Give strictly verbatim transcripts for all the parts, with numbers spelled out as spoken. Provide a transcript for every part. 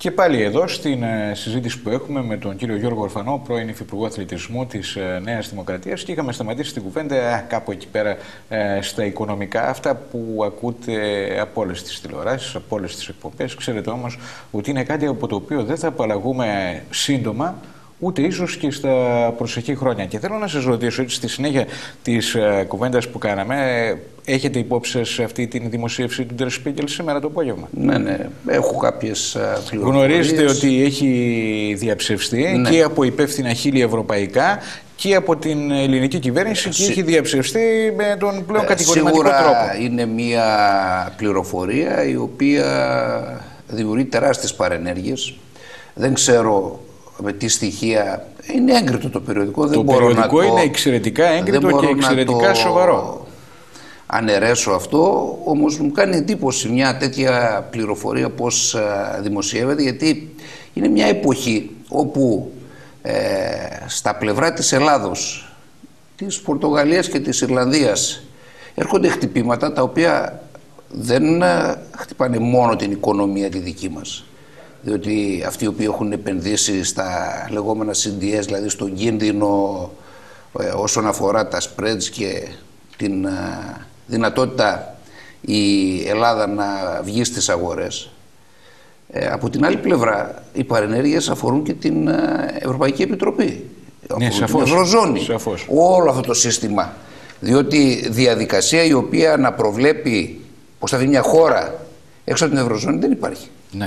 Και πάλι εδώ στην συζήτηση που έχουμε με τον κύριο Γιώργο Ορφανό, πρώην Υφυπουργό Αθλητισμού της Νέας Δημοκρατίας, και είχαμε σταματήσει την κουβέντα κάπου εκεί πέρα στα οικονομικά, αυτά που ακούτε από όλες τις τηλεοράσεις, από όλες τις εκπομπές. Ξέρετε όμως ότι είναι κάτι από το οποίο δεν θα απαλλαγούμε σύντομα, ούτε ίσως και στα προσεχή χρόνια. Και θέλω να σας ρωτήσω, έτσι, στη συνέχεια της uh, κουβέντας που κάναμε, έχετε υπόψη σε αυτή τη δημοσίευση του Der Spiegel σήμερα το απόγευμα? Ναι, ναι, έχω κάποιες uh, πληροφορίες. Γνωρίζετε ότι έχει διαψευστεί, ναι, και από υπεύθυνα χείλη ευρωπαϊκά και από την ελληνική κυβέρνηση, και έχει διαψευστεί με τον πλέον κατηγορηματικό Σίγουρα τρόπο. Είναι μια πληροφορία η οποία δημιουργεί τεράστιες παρενέργειες. Δεν ξέρω με τι στοιχεία. Είναι έγκριτο το περιοδικό. Το δεν περιοδικό μπορώ να είναι το, εξαιρετικά έγκριτο και εξαιρετικά το σοβαρό. Αναιρέσω αυτό, όμως μου κάνει εντύπωση μια τέτοια πληροφορία πώς δημοσιεύεται, γιατί είναι μια εποχή όπου ε, στα πλευρά της Ελλάδος, της Πορτογαλίας και της Ιρλανδίας έρχονται χτυπήματα τα οποία δεν χτυπάνε μόνο την οικονομία τη δική μας. Διότι αυτοί οι οποίοι έχουν επενδύσει στα λεγόμενα σι ντι ες, δηλαδή στον κίνδυνο ε, όσον αφορά τα spreads και την ε, δυνατότητα η Ελλάδα να βγει στις αγορές. Ε, από την άλλη πλευρά, οι παρενέργειες αφορούν και την ε, Ευρωπαϊκή Επιτροπή. Ναι, αφορούν σαφώς, την Ευρωζώνη. Σαφώς. Όλο αυτό το σύστημα. Διότι διαδικασία η οποία να προβλέπει πως θα βγει μια χώρα έξω από την Ευρωζώνη δεν υπάρχει. Ναι.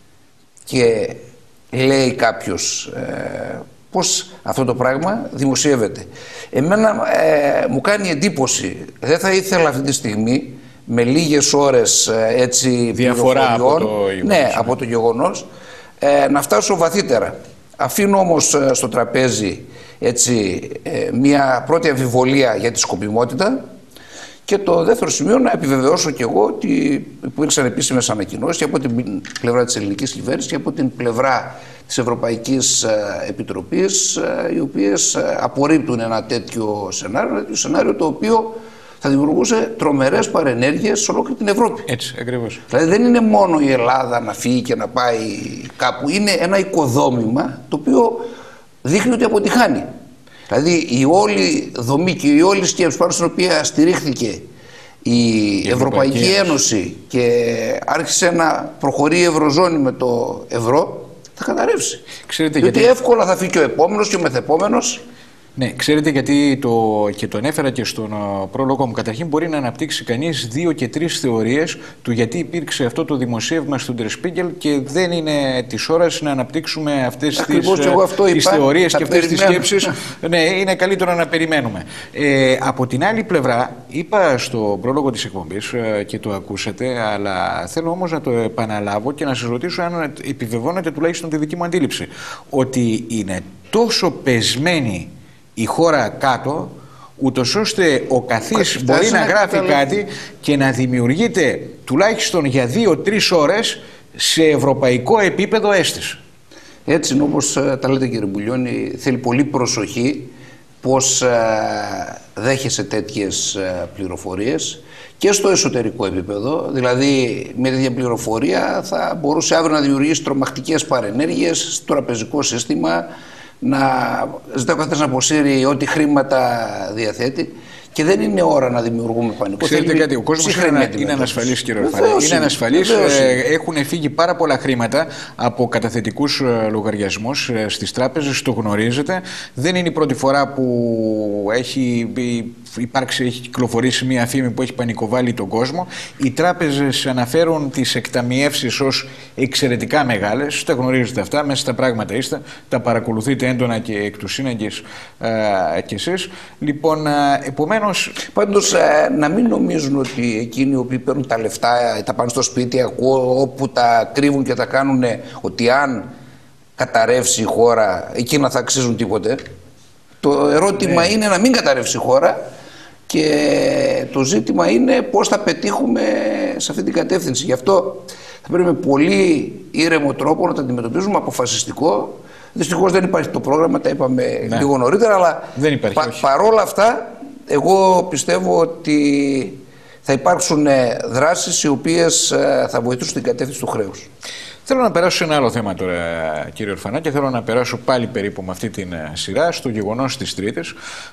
Και λέει κάποιος ε, πως αυτό το πράγμα δημοσιεύεται. Εμένα ε, μου κάνει εντύπωση, δεν θα ήθελα αυτή τη στιγμή με λίγες ώρες ε, έτσι διαφορά από το ναι, ναι, από το γεγονός ε, να φτάσω βαθύτερα. Αφήνω όμως ε, στο τραπέζι έτσι, ε, μια πρώτη αμφιβολία για τη σκοπιμότητα. Και το δεύτερο σημείο, να επιβεβαιώσω και εγώ ότι υπήρξαν επίσημες ανακοινώσεις και από την πλευρά της ελληνικής κυβέρνησης και από την πλευρά της Ευρωπαϊκής Επιτροπής, οι οποίες απορρίπτουν ένα τέτοιο σενάριο, ένα τέτοιο σενάριο το οποίο θα δημιουργούσε τρομερές παρενέργειες σε ολόκληρη την Ευρώπη. Έτσι, ακριβώς. Δηλαδή δεν είναι μόνο η Ελλάδα να φύγει και να πάει κάπου, είναι ένα οικοδόμημα το οποίο δείχνει ότι αποτυχάνει. Δηλαδή η όλη δομή και η όλη σκέψη πάνω στην οποία στηρίχθηκε η, η Ευρωπαϊκή, Ευρωπαϊκή Ένωση και άρχισε να προχωρεί η Ευρωζώνη με το ευρώ, θα καταρρεύσει. Ξέρετε, διότι γιατί εύκολα θα φύγει και ο επόμενος και ο μεθεπόμενος. Ναι, ξέρετε γιατί το, και το ανέφερα και στον uh, πρόλογο μου. Καταρχήν μπορεί να αναπτύξει κανείς δύο και τρεις θεωρίες του γιατί υπήρξε αυτό το δημοσίευμα στον Der Spiegel και δεν είναι της ώρας να αναπτύξουμε αυτές τις, uh, τις θεωρίες και αυτές τις σκέψεις. Ναι, είναι καλύτερο να περιμένουμε. Ε, από την άλλη πλευρά, είπα στο πρόλογο της εκπομπής uh, και το ακούσατε, αλλά θέλω όμως να το επαναλάβω και να σας ρωτήσω αν επιβεβαιώνετε τουλάχιστον τη δική μου αντίληψη. Ότι είναι τόσο πεσμένη η χώρα κάτω, ούτως ώστε ο καθής μπορεί να γράφει κάτι και να δημιουργείται τουλάχιστον για δύο-τρεις ώρες σε ευρωπαϊκό επίπεδο αίσθηση. Έτσι είναι, όπως τα λέτε κύριε Μπουλιώνη, θέλει πολύ προσοχή πως δέχεσαι τέτοιες πληροφορίες και στο εσωτερικό επίπεδο. Δηλαδή με τέτοια πληροφορία θα μπορούσε αύριο να δημιουργήσει τρομακτικές παρενέργειες στο τραπεζικό σύστημα, να ζητάει ο καθένας να αποσύρει ό,τι χρήματα διαθέτει και δεν είναι ώρα να δημιουργούμε πανικό. Ξέρετε κάτι, ο κόσμος είναι, είναι ανασφαλής, κύριε Ορφανέ. Είναι ανασφαλής. Ε, έχουν φύγει πάρα πολλά χρήματα από καταθετικούς λογαριασμούς στις τράπεζες, το γνωρίζετε. Δεν είναι η πρώτη φορά που έχει υπάρξει, έχει κυκλοφορήσει μια φήμη που έχει πανικοβάλει τον κόσμο. Οι τράπεζες αναφέρουν τις εκταμιεύσεις ως εξαιρετικά μεγάλες. Τα γνωρίζετε αυτά, μέσα στα πράγματα είστε. Τα παρακολουθείτε έντονα και εκ του σύνεγγυς ε, κι εσείς. Λοιπόν, ε, επομένως... Πάντως, ε, να μην νομίζουν ότι εκείνοι οι οποίοι παίρνουν τα λεφτά, τα πάνε στο σπίτι, ακούω, όπου τα κρύβουν και τα κάνουν, ότι αν καταρρεύσει η χώρα, εκείνα θα αξίζουν τίποτε. Το ερώτημα ναι. είναι να μην καταρρεύσει η χώρα και το ζήτημα είναι πώς θα πετύχουμε σε αυτή την κατεύθυνση. Γι' αυτό θα πρέπει με πολύ ήρεμο τρόπο να τα αντιμετωπίζουμε, αποφασιστικό. Δυστυχώς δεν υπάρχει το πρόγραμμα, τα είπαμε ναι. λίγο νωρίτερα, αλλά δεν υπάρχει, πα, παρόλα αυτά εγώ πιστεύω ότι θα υπάρξουν δράσεις οι οποίες θα βοηθήσουν την κατεύθυνση του χρέους. Θέλω να περάσω σε ένα άλλο θέμα τώρα, κύριε Ορφανά, και θέλω να περάσω πάλι περίπου με αυτή την σειρά στο γεγονός της Τρίτης.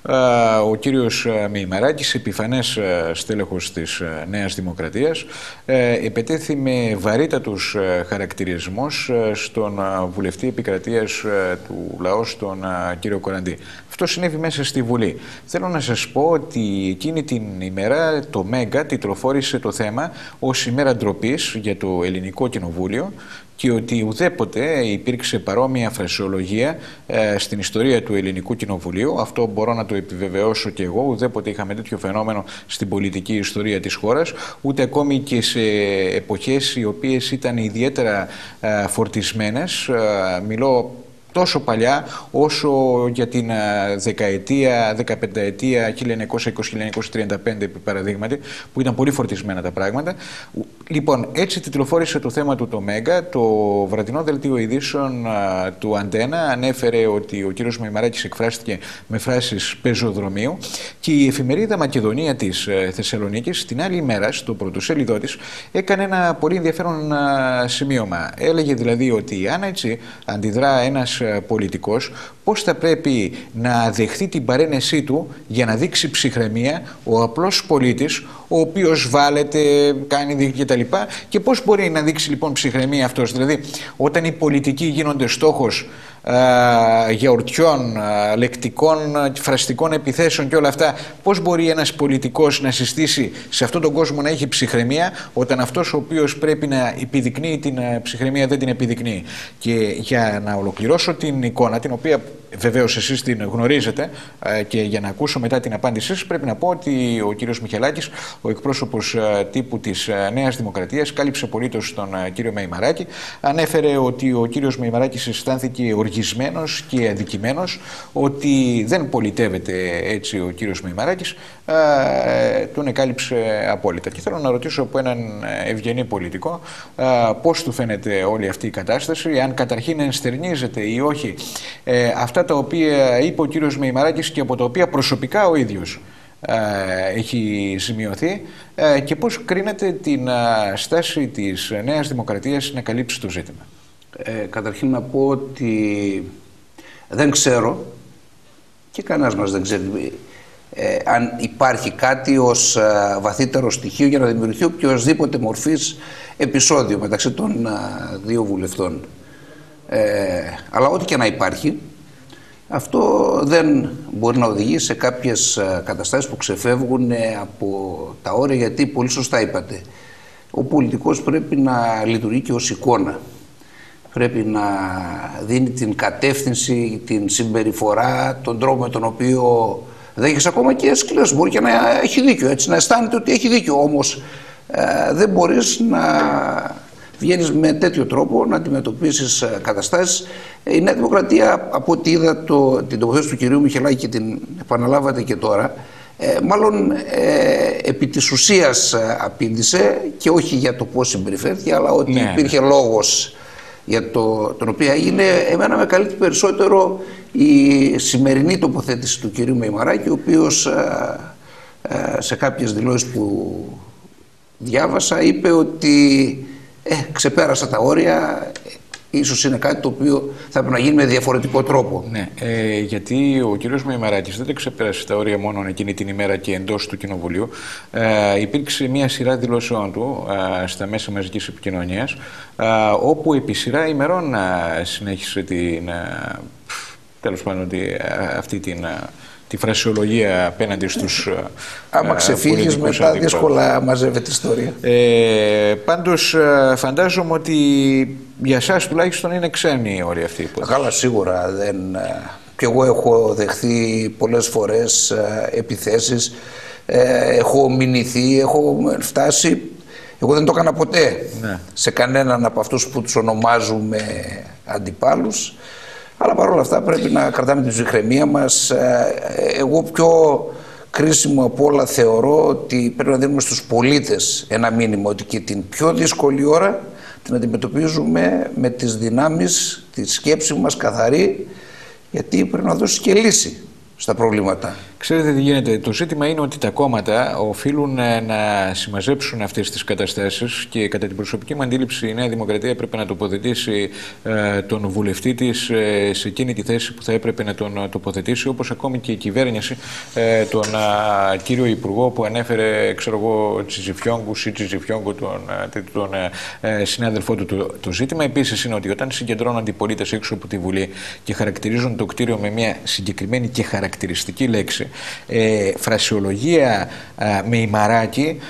Ο κύριος Μεϊμαράκης, επιφανές στέλεχος της Νέας Δημοκρατίας, επετέθη με βαρύτατους χαρακτηρισμούς στον βουλευτή επικρατείας του λαού, τον κύριο Κοραντή. Αυτό συνέβη μέσα στη Βουλή. Θέλω να σας πω ότι εκείνη την ημέρα το Μέγκα τιτλοφόρησε το θέμα ως ημέρα ντροπής για το Ελληνικό Κοινοβούλιο και ότι ουδέποτε υπήρξε παρόμοια φρασιολογία ε, στην ιστορία του Ελληνικού Κοινοβουλίου. Αυτό μπορώ να το επιβεβαιώσω και εγώ. Ουδέποτε είχαμε τέτοιο φαινόμενο στην πολιτική ιστορία της χώρας, ούτε ακόμη και σε εποχές οι οποίες ήταν ιδιαίτερα ε, φορτισμένες. Ε, μιλώ τόσο παλιά όσο για την δεκαετία, δεκαπενταετία χίλια εννιακόσια είκοσι με χίλια εννιακόσια τριάντα πέντε επί παραδείγματι, που ήταν πολύ φορτισμένα τα πράγματα. Λοιπόν, έτσι τιτλοφόρησε το θέμα του το Μέγκα. Το βραδινό δελτίο ειδήσεων α, του Αντένα ανέφερε ότι ο κύριος Μεϊμαράκης εκφράστηκε με φράσεις πεζοδρομίου και η εφημερίδα Μακεδονία της ε, Θεσσαλονίκης την άλλη ημέρα στο πρωτοσέλιδό της έκανε ένα πολύ ενδιαφέρον α, σημείωμα. Έλεγε δηλαδή ότι αν έτσι αντιδρά ένας πολιτικός, πώς θα πρέπει να δεχθεί την παρένεσή του για να δείξει ψυχραιμία ο απλός πολίτης, ο οποίος βάλεται, κάνει κτλ. Και πώς μπορεί να δείξει λοιπόν ψυχραιμία αυτός? Δηλαδή, όταν οι πολιτικοί γίνονται στόχος Uh, γιαουρτιών, uh, λεκτικών, uh, φραστικών επιθέσεων και όλα αυτά, πώς μπορεί ένας πολιτικός να συστήσει σε αυτόν τον κόσμο να έχει ψυχραιμία όταν αυτός ο οποίος πρέπει να επιδεικνύει την uh, ψυχραιμία δεν την επιδεικνύει? Και για να ολοκληρώσω την εικόνα, την οποία βεβαίως εσείς την γνωρίζετε, uh, και για να ακούσω μετά την απάντησή σας, πρέπει να πω ότι ο κύριος Μιχελάκης, ο εκπρόσωπος uh, τύπου της uh, Νέας Δημοκρατίας, κάλυψε απολύτως τον uh, κύριο Μεϊμαράκη. Ανέφερε ότι ο κύριος Μεϊμαράκης αισθάνθηκε οργισμένος και αδικημένος, ότι δεν πολιτεύεται έτσι ο κύριος Μεϊμαράκης, α, τον εκάλυψε απόλυτα. Και θέλω να ρωτήσω από έναν ευγενή πολιτικό α, πώς του φαίνεται όλη αυτή η κατάσταση, αν καταρχήν ενστερνίζεται ή όχι ε, αυτά τα οποία είπε ο κύριος Μεϊμαράκης και από τα οποία προσωπικά ο ίδιος α, έχει σημειωθεί, α, και πώς κρίνεται την α, στάση της Νέας Δημοκρατίας να καλύψει το ζήτημα. Ε, καταρχήν να πω ότι δεν ξέρω και κανένας μας δεν ξέρει ε, αν υπάρχει κάτι ως ε, βαθύτερο στοιχείο για να δημιουργηθεί οποιοσδήποτε μορφής επεισόδιο μεταξύ των ε, δύο βουλευτών. Ε, αλλά ό,τι και να υπάρχει, αυτό δεν μπορεί να οδηγεί σε κάποιες ε, καταστάσεις που ξεφεύγουν ε, από τα όρια, γιατί πολύ σωστά είπατε, ο πολιτικός πρέπει να λειτουργεί και ως εικόνα. Πρέπει να δίνει την κατεύθυνση, την συμπεριφορά, τον τρόπο με τον οποίο δέχεσαι ακόμα και σκληρές. Μπορεί και να έχει δίκιο, έτσι, να αισθάνεται ότι έχει δίκιο. Όμως ε, δεν μπορείς να βγαίνεις με τέτοιο τρόπο να αντιμετωπίσεις ε, καταστάσεις. Η Νέα Δημοκρατία, από ό,τι είδα το, την τοποθέτηση του κυρίου Μιχελάκη και την επαναλάβατε και τώρα, ε, μάλλον ε, επί της ουσίας ε, απήντησε, και όχι για το πώς συμπεριφέρθηκε, αλλά ότι ναι, υπήρχε λόγος για το, τον οποίο είναι, εμένα με καλύπτει περισσότερο η σημερινή τοποθέτηση του κυρίου Μεϊμαράκη, ο οποίος α, α, σε κάποιες δηλώσεις που διάβασα είπε ότι ε, ξεπέρασα τα όρια, ίσως είναι κάτι το οποίο θα πρέπει να γίνει με διαφορετικό τρόπο. Ναι, ε, γιατί ο κύριος Μεϊμαράκης δεν ξεπέρασε τα όρια μόνο εκείνη την ημέρα και εντός του Κοινοβουλίου. Ε, υπήρξε μια σειρά δηλώσεων του ε, στα μέσα μαζικής επικοινωνίας, ε, όπου επί σειρά ημερών ε, συνέχισε την, ε, τέλος πάντων, τη, ε, αυτή την... Ε, τη φρασιολογία απέναντι στους άμα ξεφύγεις μετά αντίπαλους. Δύσκολα μαζεύεται ιστορία. Ε, πάντως φαντάζομαι ότι για σας τουλάχιστον είναι ξένοι όλοι αυτοί. Καλά, σίγουρα. Δεν... Και εγώ έχω δεχθεί πολλές φορές επιθέσεις, έχω μηνυθεί, έχω φτάσει. Εγώ δεν το έκανα ποτέ, ναι, σε κανέναν από αυτούς που τους ονομάζουμε αντιπάλους. Αλλά παρόλα αυτά πρέπει να κρατάμε την ψυχραιμία μας. Εγώ πιο κρίσιμο από όλα θεωρώ ότι πρέπει να δίνουμε στους πολίτες ένα μήνυμα ότι και την πιο δύσκολη ώρα την αντιμετωπίζουμε με τις δυνάμεις, τη σκέψη μας καθαρή, γιατί πρέπει να δώσει και λύση στα προβλήματα. Ξέρετε τι γίνεται. Το ζήτημα είναι ότι τα κόμματα οφείλουν να συμμαζέψουν αυτές τις καταστάσεις και κατά την προσωπική μου αντίληψη η Νέα Δημοκρατία έπρεπε να τοποθετήσει ε, τον βουλευτή της ε, σε εκείνη τη θέση που θα έπρεπε να τον τοποθετήσει, όπως ακόμη και η κυβέρνηση ε, τον ε, κύριο Υπουργό που ανέφερε, ξέρω εγώ, Τσιζιφιόγκου ή Τσιζιφιόγκου, τον, τον ε, συνάδελφό του. Το, το ζήτημα επίσης είναι ότι όταν συγκεντρώνονται οι πολίτες έξω από τη Βουλή και χαρακτηρίζουν το κτίριο με μια συγκεκριμένη και χαρακτηριστική λέξη, Ε, φρασιολογία α, με ημαράκι,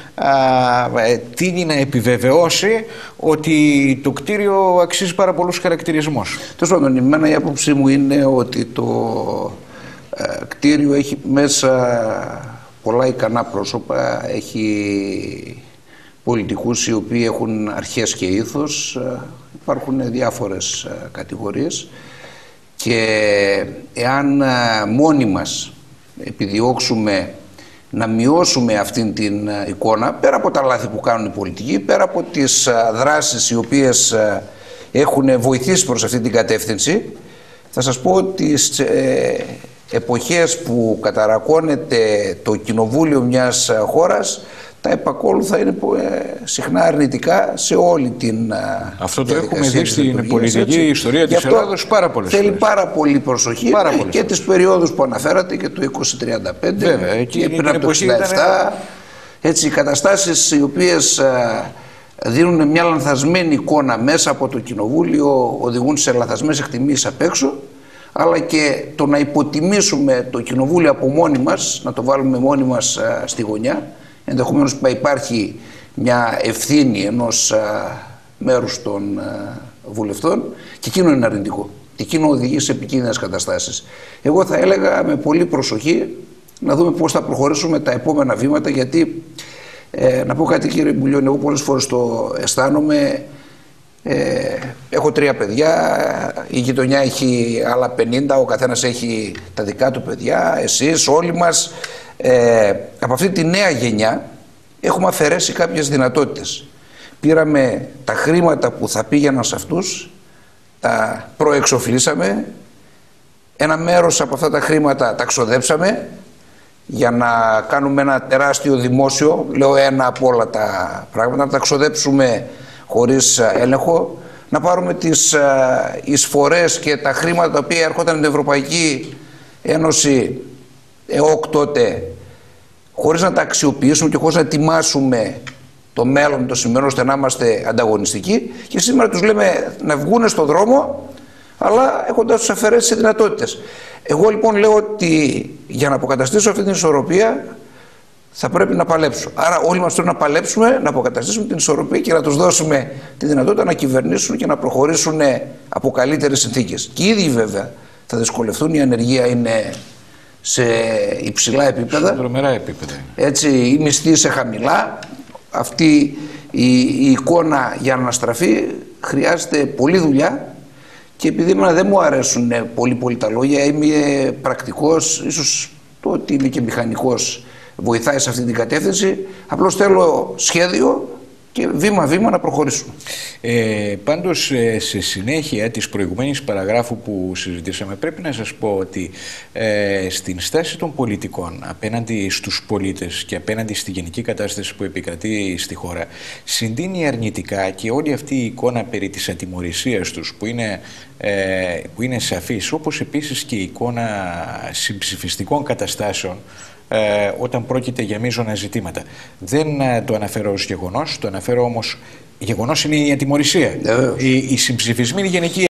ε, τείνει να επιβεβαιώσει ότι το κτίριο αξίζει πάρα πολλούς χαρακτηρισμούς. Τέλος πάντων, εμένα η άποψή μου είναι ότι το ε, κτίριο έχει μέσα πολλά ικανά πρόσωπα, έχει πολιτικούς οι οποίοι έχουν αρχές και ήθος, ε, υπάρχουν διάφορες ε, κατηγορίες και εάν ε, μόνοι μας επιδιώξουμε να μειώσουμε αυτήν την εικόνα, πέρα από τα λάθη που κάνουν οι πολιτικοί, πέρα από τις δράσεις οι οποίες έχουν βοηθήσει προς αυτή την κατεύθυνση, θα σας πω ότι στις ε, εποχές που καταρακώνεται το κοινοβούλιο μιας χώρας, τα επακόλουθα είναι ε, συχνά αρνητικά σε όλη την αυτό το έχουμε δει στην πολιτική έτσι. Ιστορία της Ελλάδος πάρα πολλές θέλει φορές. πάρα πολύ προσοχή πάρα και φορές. Τις περιόδους που αναφέρατε και του είκοσι τριάντα πέντε βέβαια, και πριν από το εξήντα επτά ήταν... έτσι, οι καταστάσεις οι οποίες α, δίνουν μια λανθασμένη εικόνα μέσα από το κοινοβούλιο, οδηγούν σε λανθασμένες εκτιμήσεις απ' έξω, αλλά και το να υποτιμήσουμε το κοινοβούλιο από μόνοι μας, να το βάλουμε μόνοι μας α, στη γωνιά. Ενδεχομένως υπάρχει μια ευθύνη ενός α, μέρους των α, βουλευτών και εκείνο είναι αρνητικό. Και εκείνο οδηγεί σε επικίνδυνες καταστάσεις. Εγώ θα έλεγα με πολύ προσοχή να δούμε πώς θα προχωρήσουμε τα επόμενα βήματα, γιατί ε, να πω κάτι, κύριε Μπουλιώνη, εγώ πολλές φορές το αισθάνομαι. Ε, έχω τρία παιδιά, η γειτονιά έχει άλλα πενήντα, ο καθένας έχει τα δικά του παιδιά, εσείς, όλοι μας. Ε, από αυτή τη νέα γενιά έχουμε αφαιρέσει κάποιες δυνατότητες. Πήραμε τα χρήματα που θα πήγαιναν σε αυτούς, τα προεξοφλήσαμε, ένα μέρος από αυτά τα χρήματα τα ξοδέψαμε για να κάνουμε ένα τεράστιο δημόσιο, λέω ένα από όλα τα πράγματα, να τα ξοδέψουμε χωρίς έλεγχο, να πάρουμε τις εισφορές και τα χρήματα τα οποία έρχονταν την Ευρωπαϊκή Ένωση ΕΟΚ τότε, χωρίς να τα αξιοποιήσουμε και χωρίς να ετοιμάσουμε το μέλλον, το σημερινό, ώστε να είμαστε ανταγωνιστικοί, και σήμερα τους λέμε να βγουν στον δρόμο, αλλά έχοντας τους αφαιρέσει δυνατότητες. Εγώ λοιπόν λέω ότι για να αποκαταστήσω αυτή την ισορροπία θα πρέπει να παλέψω. Άρα όλοι μας πρέπει να παλέψουμε, να αποκαταστήσουμε την ισορροπία και να τους δώσουμε τη δυνατότητα να κυβερνήσουν και να προχωρήσουν από καλύτερες συνθήκες. Και οι ίδιοι βέβαια θα δυσκολευτούν, η ανεργία είναι σε υψηλά επίπεδα. Σε τρομερά επίπεδα. Έτσι, η μισθή σε χαμηλά. Αυτή η, η εικόνα για να στραφεί χρειάζεται πολλή δουλειά, και επειδή εμένα δεν μου αρέσουν πολύ πολύ τα λόγια, είμαι πρακτικός, ίσως το ότι είμαι και μηχανικός βοηθάει σε αυτή την κατεύθυνση. Απλώς θέλω σχέδιο και βήμα-βήμα να προχωρήσουμε. Ε, πάντως, ε, σε συνέχεια της προηγουμένης παραγράφου που συζητήσαμε, πρέπει να σας πω ότι ε, στην στάση των πολιτικών απέναντι στους πολίτες και απέναντι στη γενική κατάσταση που επικρατεί στη χώρα, συντείνει αρνητικά και όλη αυτή η εικόνα περί της ατιμωρησίας τους που είναι, ε, που είναι σαφής, όπως επίσης και η εικόνα συμψηφιστικών καταστάσεων Ε, όταν πρόκειται για μείζωνα ζητήματα. Δεν ε, το αναφέρω ως γεγονός, το αναφέρω όμως, γεγονός είναι η ατιμωρησία. Yeah. Οι, οι συμψηφισμοί είναι γενικοί.